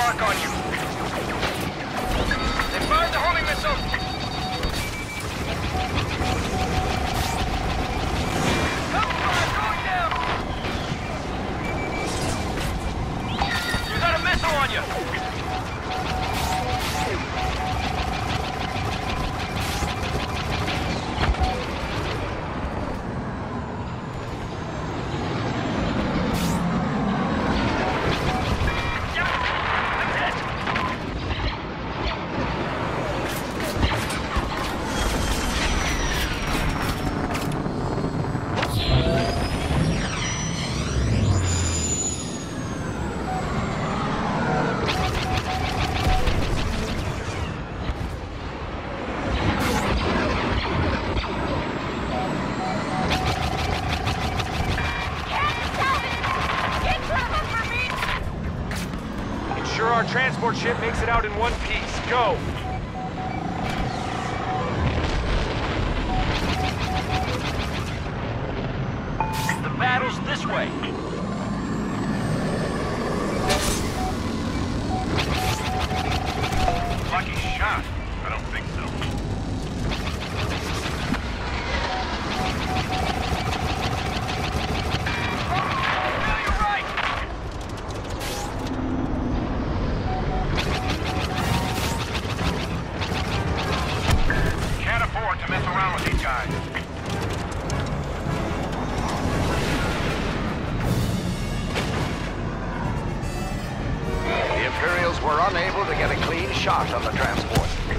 mark on you. They fired the homing missile. Cover fire going down. You got a missile on you. Our transport ship makes it out in one piece. Go! The battle's this way. Lucky shot. I don't think so. Were unable to get a clean shot on the transport.